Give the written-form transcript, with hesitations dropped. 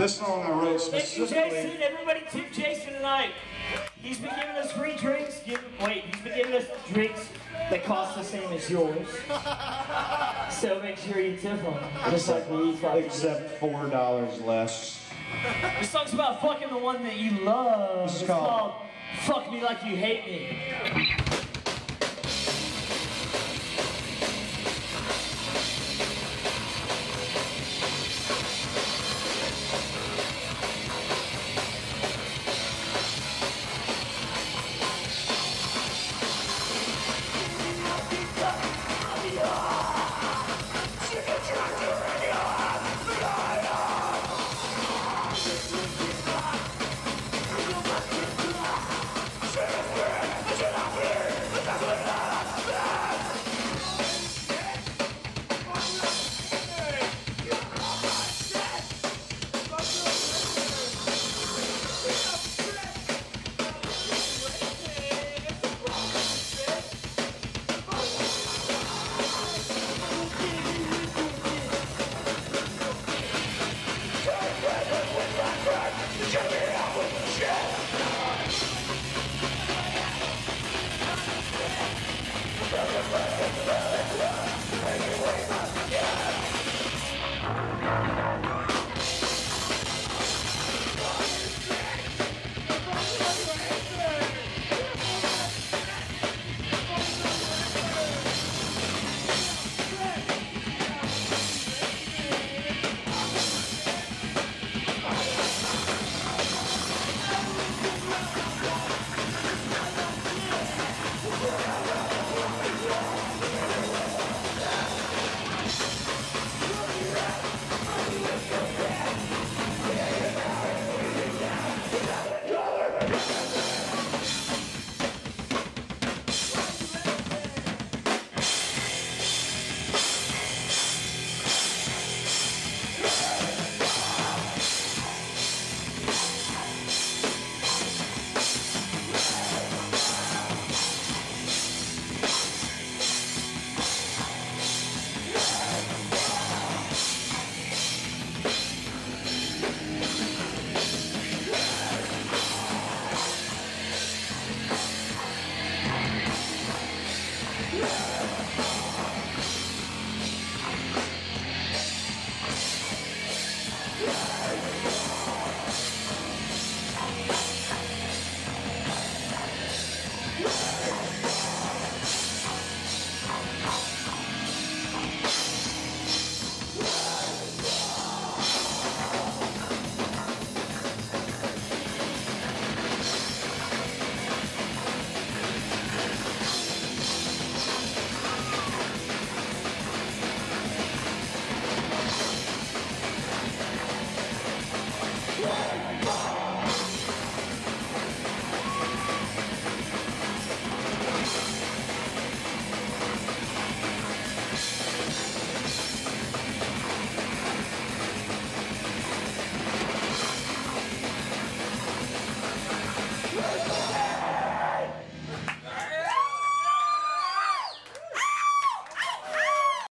This song I wrote Thank you, specifically. Jason. Everybody tip Jason tonight. He's been giving us free drinks. He's been giving us drinks that cost the same as yours. So make sure you tip him. Just like we fucking. Except $4 less. This song's about fucking the one that you love. This is It's called Fuck Me Like You Hate Me.